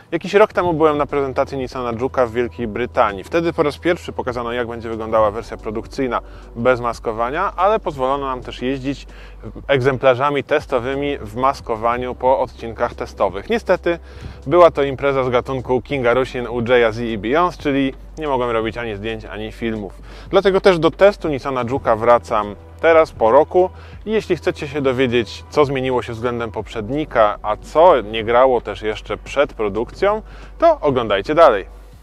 Jakiś rok temu byłem na prezentacji Nissana Juke'a w Wielkiej Brytanii. Wtedy po raz pierwszy pokazano, jak będzie wyglądała wersja produkcyjna bez maskowania, ale pozwolono nam też jeździć egzemplarzami testowymi w maskowaniu po odcinkach testowych. Niestety była to impreza z gatunku Kinga Rusin u Jay Z i Beyoncé, czyli nie mogłem robić ani zdjęć, ani filmów. Dlatego też do testu Nissana Juke'a wracam teraz po roku i jeśli chcecie się dowiedzieć, co zmieniło się względem poprzednika, a co nie grało też jeszcze przed produkcją, to oglądajcie dalej.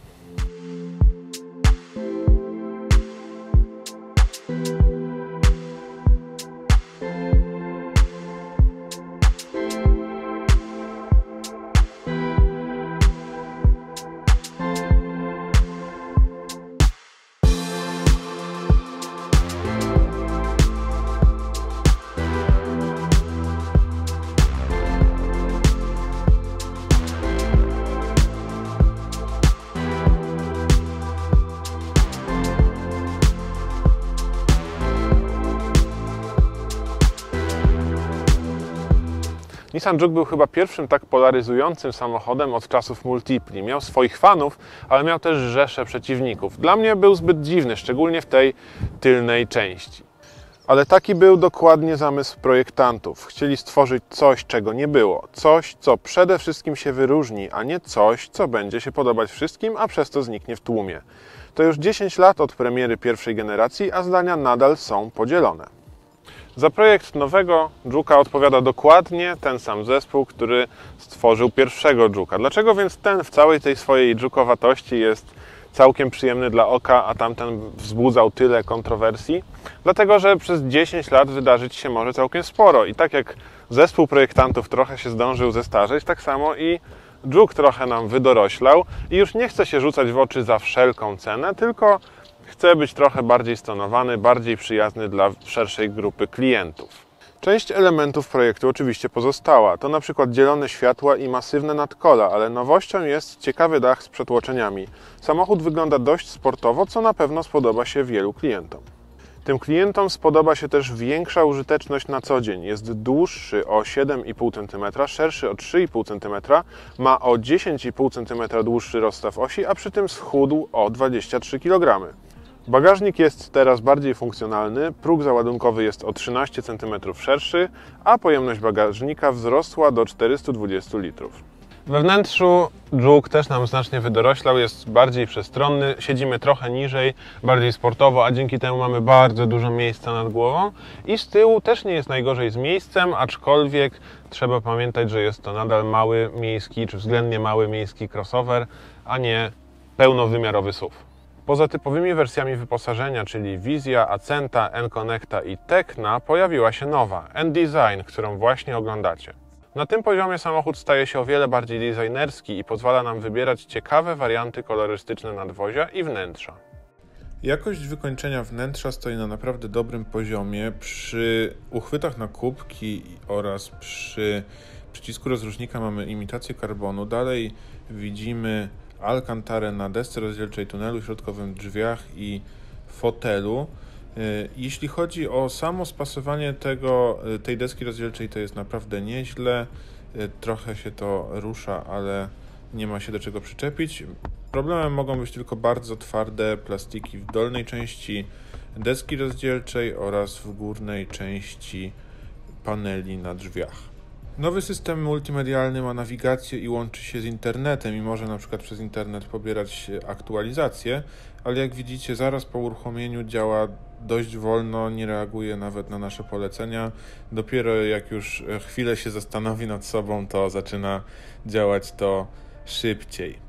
Nissan Juke był chyba pierwszym tak polaryzującym samochodem od czasów Multipli. Miał swoich fanów, ale miał też rzesze przeciwników. Dla mnie był zbyt dziwny, szczególnie w tej tylnej części. Ale taki był dokładnie zamysł projektantów. Chcieli stworzyć coś, czego nie było. Coś, co przede wszystkim się wyróżni, a nie coś, co będzie się podobać wszystkim, a przez to zniknie w tłumie. To już 10 lat od premiery pierwszej generacji, a zdania nadal są podzielone. Za projekt nowego Juke'a odpowiada dokładnie ten sam zespół, który stworzył pierwszego Juke'a. Dlaczego więc ten w całej tej swojej Juke'owatości jest całkiem przyjemny dla oka, a tamten wzbudzał tyle kontrowersji? Dlatego, że przez 10 lat wydarzyć się może całkiem sporo i tak jak zespół projektantów trochę się zdążył zestarzeć, tak samo i Juke trochę nam wydoroślał i już nie chce się rzucać w oczy za wszelką cenę, tylko chce być trochę bardziej stonowany, bardziej przyjazny dla szerszej grupy klientów. Część elementów projektu oczywiście pozostała. To na przykład dzielone światła i masywne nadkola, ale nowością jest ciekawy dach z przetłoczeniami. Samochód wygląda dość sportowo, co na pewno spodoba się wielu klientom. Tym klientom spodoba się też większa użyteczność na co dzień. Jest dłuższy o 7,5 cm, szerszy o 3,5 cm, ma o 10,5 cm dłuższy rozstaw osi, a przy tym schudł o 23 kg. Bagażnik jest teraz bardziej funkcjonalny, próg załadunkowy jest o 13 cm szerszy, a pojemność bagażnika wzrosła do 420 litrów. We wnętrzu Juke też nam znacznie wydoroślał, jest bardziej przestronny, siedzimy trochę niżej, bardziej sportowo, a dzięki temu mamy bardzo dużo miejsca nad głową i z tyłu też nie jest najgorzej z miejscem, aczkolwiek trzeba pamiętać, że jest to nadal mały miejski, czy względnie mały miejski crossover, a nie pełnowymiarowy SUV. Poza typowymi wersjami wyposażenia, czyli Vizia, Accenta, N-Connecta i Tecna, pojawiła się nowa, N-Design, którą właśnie oglądacie. Na tym poziomie samochód staje się o wiele bardziej designerski i pozwala nam wybierać ciekawe warianty kolorystyczne nadwozia i wnętrza. Jakość wykończenia wnętrza stoi na naprawdę dobrym poziomie. Przy uchwytach na kubki oraz przy przycisku rozrusznika mamy imitację karbonu. Dalej widzimy alkantarę na desce rozdzielczej, tunelu środkowym, drzwiach i fotelu. Jeśli chodzi o samo spasowanie tej deski rozdzielczej, to jest naprawdę nieźle. Trochę się to rusza, ale nie ma się do czego przyczepić. Problemem mogą być tylko bardzo twarde plastiki w dolnej części deski rozdzielczej oraz w górnej części paneli na drzwiach. Nowy system multimedialny ma nawigację i łączy się z internetem i może na przykład przez internet pobierać aktualizacje, ale jak widzicie zaraz po uruchomieniu działa dość wolno, nie reaguje nawet na nasze polecenia. Dopiero jak już chwilę się zastanowi nad sobą, to zaczyna działać to szybciej.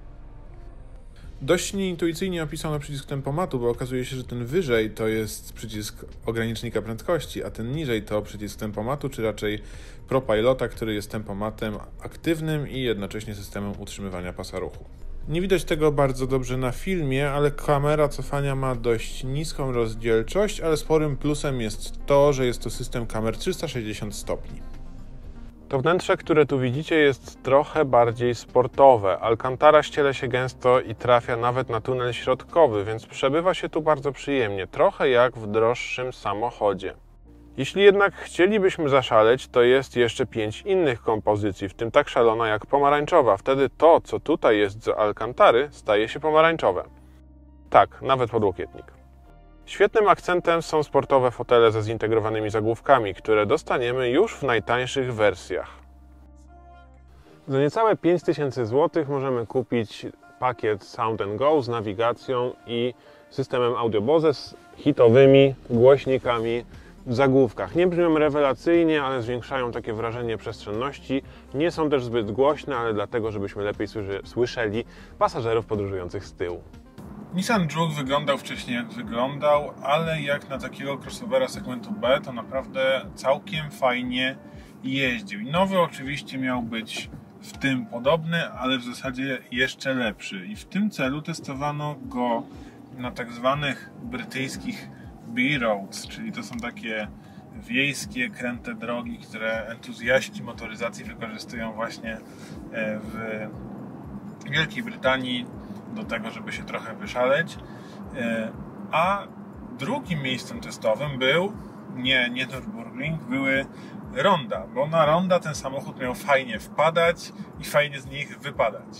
Dość nieintuicyjnie opisano przycisk tempomatu, bo okazuje się, że ten wyżej to jest przycisk ogranicznika prędkości, a ten niżej to przycisk tempomatu, czy raczej ProPilota, który jest tempomatem aktywnym i jednocześnie systemem utrzymywania pasa ruchu. Nie widać tego bardzo dobrze na filmie, ale kamera cofania ma dość niską rozdzielczość, ale sporym plusem jest to, że jest to system kamer 360 stopni. To wnętrze, które tu widzicie, jest trochę bardziej sportowe. Alcantara ściele się gęsto i trafia nawet na tunel środkowy, więc przebywa się tu bardzo przyjemnie, trochę jak w droższym samochodzie. Jeśli jednak chcielibyśmy zaszaleć, to jest jeszcze 5 innych kompozycji, w tym tak szalona jak pomarańczowa. Wtedy to, co tutaj jest z alkantary, staje się pomarańczowe. Tak, nawet podłokietnik. Świetnym akcentem są sportowe fotele ze zintegrowanymi zagłówkami, które dostaniemy już w najtańszych wersjach. Za niecałe 5000 zł możemy kupić pakiet Sound & Go z nawigacją i systemem Audio Bose z hitowymi głośnikami w zagłówkach. Nie brzmią rewelacyjnie, ale zwiększają takie wrażenie przestrzenności. Nie są też zbyt głośne, ale dlatego, żebyśmy lepiej słyszeli pasażerów podróżujących z tyłu. Nissan Juke wyglądał wcześniej jak wyglądał, ale jak na takiego crossovera segmentu B, to naprawdę całkiem fajnie jeździł. I nowy oczywiście miał być w tym podobny, ale w zasadzie jeszcze lepszy. I w tym celu testowano go na tak zwanych brytyjskich B-roads, czyli to są takie wiejskie, kręte drogi, które entuzjaści motoryzacji wykorzystują właśnie w Wielkiej Brytanii do tego, żeby się trochę wyszaleć. A drugim miejscem testowym był nie Nürburgring, były ronda, bo na ronda ten samochód miał fajnie wpadać i fajnie z nich wypadać.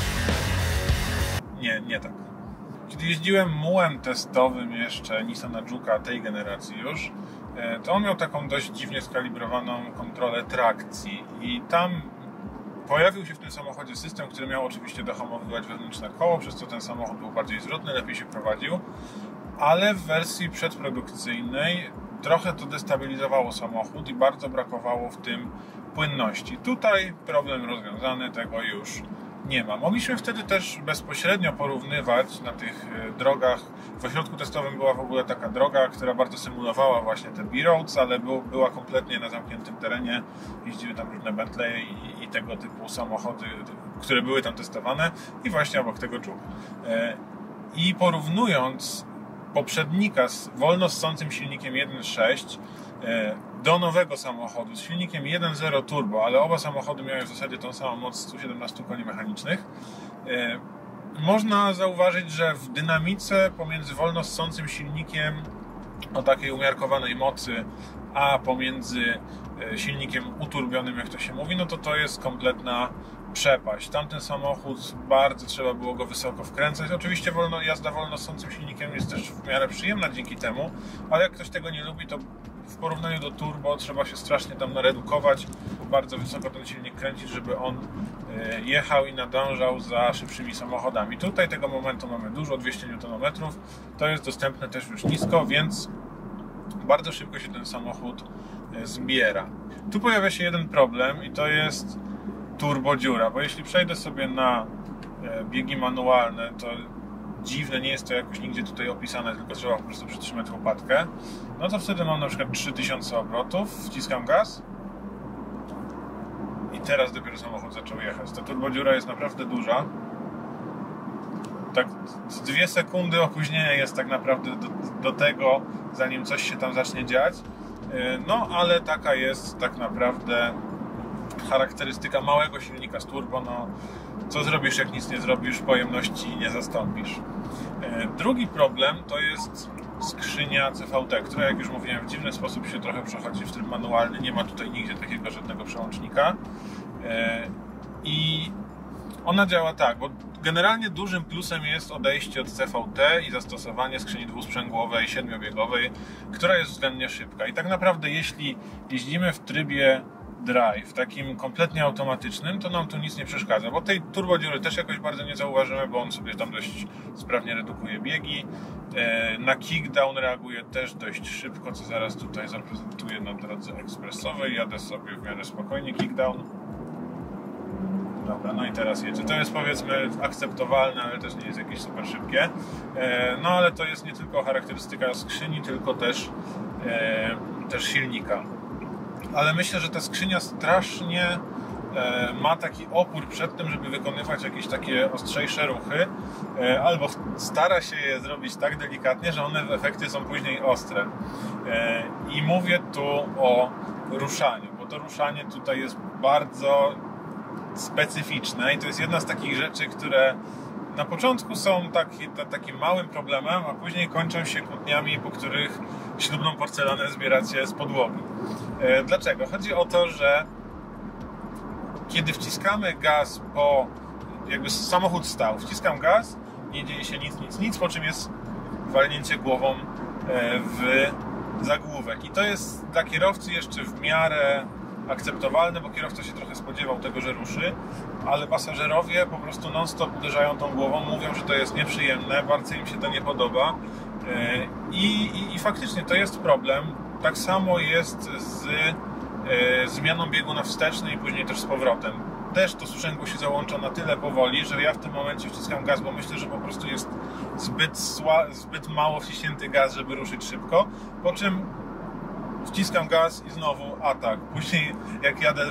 Nie tak. Kiedy jeździłem mułem testowym jeszcze Nissana Juke'a tej generacji już, to on miał taką dość dziwnie skalibrowaną kontrolę trakcji i tam pojawił się w tym samochodzie system, który miał oczywiście dohamowywać wewnętrzne koło, przez co ten samochód był bardziej zwrotny, lepiej się prowadził, ale w wersji przedprodukcyjnej trochę to destabilizowało samochód i bardzo brakowało w tym płynności. Tutaj problem rozwiązany, tego już nie ma. Mogliśmy wtedy też bezpośrednio porównywać na tych drogach. W ośrodku testowym była w ogóle taka droga, która bardzo symulowała właśnie te B-roads, ale była kompletnie na zamkniętym terenie. Jeździły tam różne Bentley i tego typu samochody, które były tam testowane i właśnie obok tego Juke. I porównując poprzednika z wolno ssącym silnikiem 1.6 do nowego samochodu z silnikiem 1.0 turbo, ale oba samochody miały w zasadzie tą samą moc 117 koni mechanicznych, można zauważyć, że w dynamice pomiędzy wolno ssącym silnikiem o takiej umiarkowanej mocy, a pomiędzy silnikiem uturbionym, jak to się mówi, no to jest kompletna przepaść. Tamten samochód bardzo trzeba było go wysoko wkręcać. Oczywiście jazda wolno ssącym silnikiem jest też w miarę przyjemna dzięki temu, ale jak ktoś tego nie lubi, to w porównaniu do turbo trzeba się strasznie tam naredukować, bardzo wysoko ten silnik kręcić, żeby on jechał i nadążał za szybszymi samochodami. Tutaj tego momentu mamy dużo, 200 Nm, to jest dostępne też już nisko, więc bardzo szybko się ten samochód zbiera. Tu pojawia się jeden problem i to jest turbodziura, bo jeśli przejdę sobie na biegi manualne, to dziwne, nie jest to jakoś nigdzie tutaj opisane, tylko trzeba po prostu przytrzymać łopatkę, no to wtedy mam na przykład 3000 obrotów, wciskam gaz i teraz dopiero samochód zaczął jechać. Ta turbodziura jest naprawdę duża. Tak z 2 sekundy opóźnienia jest tak naprawdę do tego, zanim coś się tam zacznie dziać. No ale taka jest tak naprawdę charakterystyka małego silnika z turbo. No, co zrobisz, jak nic nie zrobisz, pojemności nie zastąpisz. Drugi problem to jest skrzynia CVT, która, jak już mówiłem, w dziwny sposób się trochę przechodzi w tryb manualny. Nie ma tutaj nigdzie takiego żadnego przełącznika. I ona działa tak, bo generalnie dużym plusem jest odejście od CVT i zastosowanie skrzyni dwusprzęgłowej, 7-biegowej, która jest względnie szybka. I tak naprawdę jeśli jeździmy w trybie drive, takim kompletnie automatycznym, to nam tu nic nie przeszkadza, bo tej turbodziury też jakoś bardzo nie zauważymy, bo on sobie tam dość sprawnie redukuje biegi. Na kickdown reaguje też dość szybko, co zaraz tutaj zaprezentuję na drodze ekspresowej. Jadę sobie w miarę spokojnie kickdown. Dobra, no i teraz jedzie. To jest, powiedzmy, akceptowalne, ale też nie jest jakieś super szybkie. No ale to jest nie tylko charakterystyka skrzyni, tylko też silnika. Ale myślę, że ta skrzynia strasznie ma taki opór przed tym, żeby wykonywać jakieś takie ostrzejsze ruchy, albo stara się je zrobić tak delikatnie, że one w efekcie są później ostre. I mówię tu o ruszaniu, bo to ruszanie tutaj jest bardzo specyficzne i to jest jedna z takich rzeczy, które na początku są takim małym problemem, a później kończą się kłótniami, po których ślubną porcelanę zbieracie z podłogi. Dlaczego? Chodzi o to, że kiedy wciskamy gaz, jakby samochód stał, wciskam gaz, nie dzieje się nic, po czym jest walnięcie głową w zagłówek. I to jest dla kierowcy jeszcze w miarę akceptowalne, bo kierowca się trochę spodziewał tego, że ruszy, ale pasażerowie po prostu non-stop uderzają tą głową, mówią, że to jest nieprzyjemne, bardzo im się to nie podoba i faktycznie to jest problem. Tak samo jest z zmianą biegu na wsteczny i później też z powrotem. Też to sprzęgło się załącza na tyle powoli, że ja w tym momencie wciskam gaz, bo myślę, że po prostu jest zbyt mało wciśnięty gaz, żeby ruszyć szybko, po czym wciskam gaz i znowu atak. Później jak jadę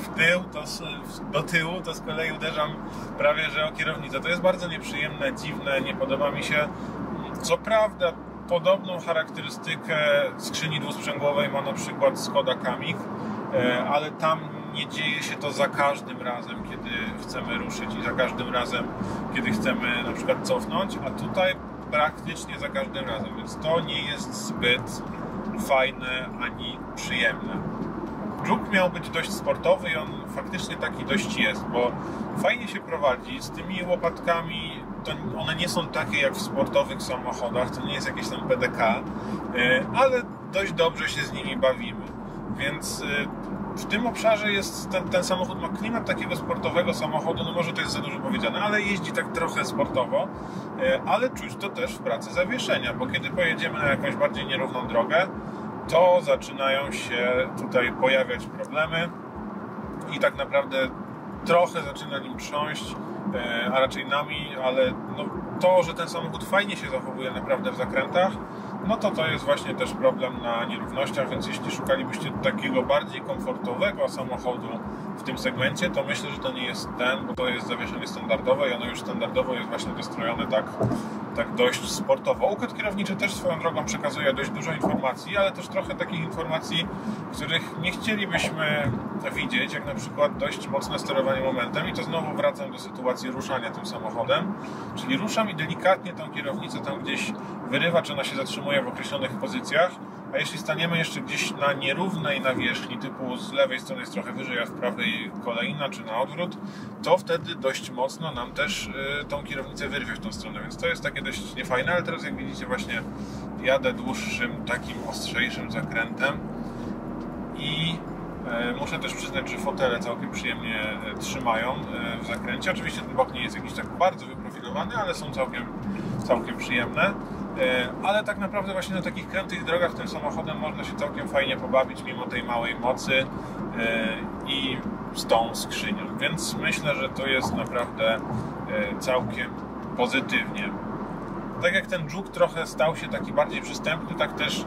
do tyłu, to z kolei uderzam prawie że o kierownicę. To jest bardzo nieprzyjemne, dziwne, nie podoba mi się. Co prawda podobną charakterystykę skrzyni dwusprzęgłowej ma na przykład Skoda Kamiq, ale tam nie dzieje się to za każdym razem, kiedy chcemy ruszyć i za każdym razem, kiedy chcemy na przykład cofnąć, a tutaj praktycznie za każdym razem, więc to nie jest zbyt fajne ani przyjemne. Żuk miał być dość sportowy i on faktycznie taki dość jest, bo fajnie się prowadzi z tymi łopatkami. To one nie są takie jak w sportowych samochodach, to nie jest jakieś tam PDK, ale dość dobrze się z nimi bawimy, więc w tym obszarze jest ten samochód ma klimat takiego sportowego samochodu, no może to jest za dużo powiedziane, ale jeździ tak trochę sportowo, ale czuć to też w pracy zawieszenia, bo kiedy pojedziemy na jakąś bardziej nierówną drogę, to zaczynają się tutaj pojawiać problemy i tak naprawdę trochę zaczyna nim trząść, a raczej nami, ale no to, że ten samochód fajnie się zachowuje naprawdę w zakrętach, no to jest właśnie też problem na nierównościach, więc jeśli szukalibyście takiego bardziej komfortowego samochodu w tym segmencie, to myślę, że to nie jest ten, bo to jest zawieszenie standardowe i ono już standardowo jest właśnie dostrojone tak dość sportowo. Układ kierowniczy też swoją drogą przekazuje dość dużo informacji, ale też trochę takich informacji, których nie chcielibyśmy widzieć, jak na przykład dość mocne sterowanie momentem i to znowu wracam do sytuacji ruszania tym samochodem, czyli ruszam i delikatnie tą kierownicę tam gdzieś wyrywa, czy ona się zatrzymuje w określonych pozycjach, a jeśli staniemy jeszcze gdzieś na nierównej nawierzchni, typu z lewej strony jest trochę wyżej, a w prawej kolejna, czy na odwrót, to wtedy dość mocno nam też tą kierownicę wyrwie w tą stronę, więc to jest takie dość niefajne, ale teraz jak widzicie właśnie jadę dłuższym, takim ostrzejszym zakrętem i muszę też przyznać, że fotele całkiem przyjemnie trzymają w zakręcie. Oczywiście ten bok nie jest jakiś tak bardzo wyprofilowany, ale są całkiem przyjemne. Ale tak naprawdę właśnie na takich krętych drogach tym samochodem można się całkiem fajnie pobawić mimo tej małej mocy i z tą skrzynią. Więc myślę, że to jest naprawdę całkiem pozytywnie. Tak jak ten Żuk trochę stał się taki bardziej przystępny, tak też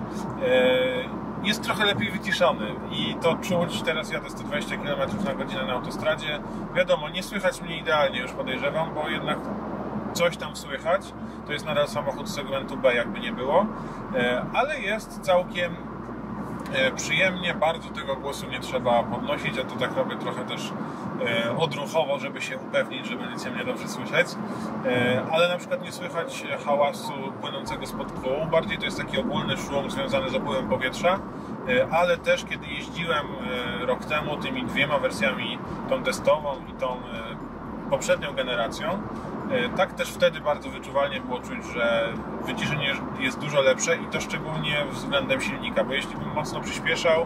jest trochę lepiej wyciszony i to czuć. Teraz jadę 120 km/h na autostradzie. Wiadomo, nie słychać mnie idealnie, już podejrzewam, bo jednak coś tam słychać. To jest nadal samochód segmentu B, jakby nie było, ale jest całkiem przyjemnie, bardzo tego głosu nie trzeba podnosić, a to tak robię trochę też odruchowo, żeby się upewnić, że będziecie mnie dobrze słyszeć, ale na przykład nie słychać hałasu płynącego spod kół, bardziej to jest taki ogólny szum związany z opływem powietrza, ale też kiedy jeździłem rok temu tymi dwiema wersjami, tą testową i tą poprzednią generacją, tak też wtedy bardzo wyczuwalnie było czuć, że wyciszenie jest dużo lepsze i to szczególnie względem silnika, bo jeśli bym mocno przyspieszał,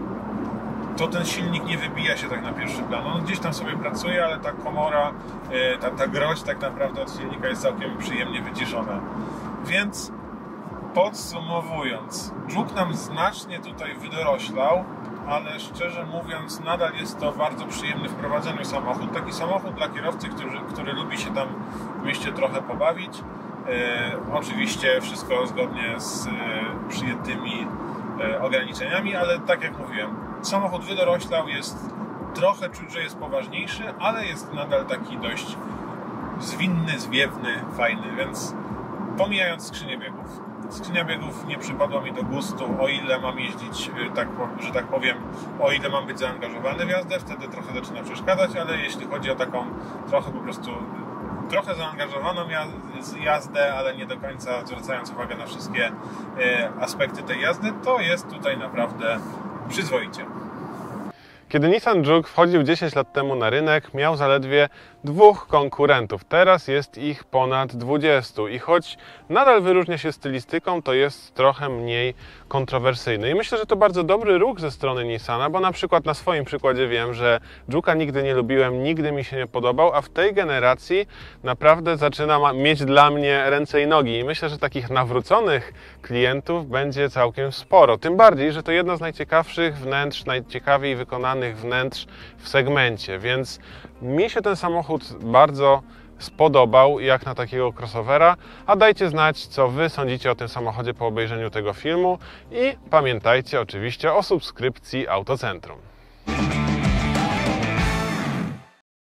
to ten silnik nie wybija się tak na pierwszy plan. On gdzieś tam sobie pracuje, ale ta komora, ta groź tak naprawdę od silnika jest całkiem przyjemnie wyciszona. Więc podsumowując, Żuk nam znacznie tutaj wydoroślał, ale szczerze mówiąc nadal jest to bardzo przyjemny w prowadzeniu samochód. Taki samochód dla kierowcy, który lubi się tam w mieście trochę pobawić. Oczywiście wszystko zgodnie z przyjętymi ograniczeniami, ale tak jak mówiłem, samochód wydoroślał, jest trochę czuć, że jest poważniejszy, ale jest nadal taki dość zwinny, zwiewny, fajny, więc pomijając skrzynię biegów. Skrzynia biegów nie przypadła mi do gustu, o ile mam jeździć, że tak powiem, o ile mam być zaangażowany w jazdę, wtedy trochę zaczyna przeszkadzać, ale jeśli chodzi o taką trochę po prostu trochę zaangażowaną jazdę, ale nie do końca zwracając uwagę na wszystkie aspekty tej jazdy, to jest tutaj naprawdę przyzwoicie. Kiedy Nissan Juke wchodził 10 lat temu na rynek, miał zaledwie 2 konkurentów. Teraz jest ich ponad 20 i choć nadal wyróżnia się stylistyką, to jest trochę mniej kontrowersyjny. I myślę, że to bardzo dobry ruch ze strony Nissana, bo na przykład na swoim przykładzie wiem, że Juke'a nigdy nie lubiłem, nigdy mi się nie podobał, a w tej generacji naprawdę zaczyna mieć dla mnie ręce i nogi. I myślę, że takich nawróconych klientów będzie całkiem sporo. Tym bardziej, że to jedna z najciekawszych wnętrz, najciekawiej wykonanych wnętrz w segmencie, więc mi się ten samochód bardzo spodobał jak na takiego crossovera, a dajcie znać, co Wy sądzicie o tym samochodzie po obejrzeniu tego filmu i pamiętajcie oczywiście o subskrypcji Autocentrum.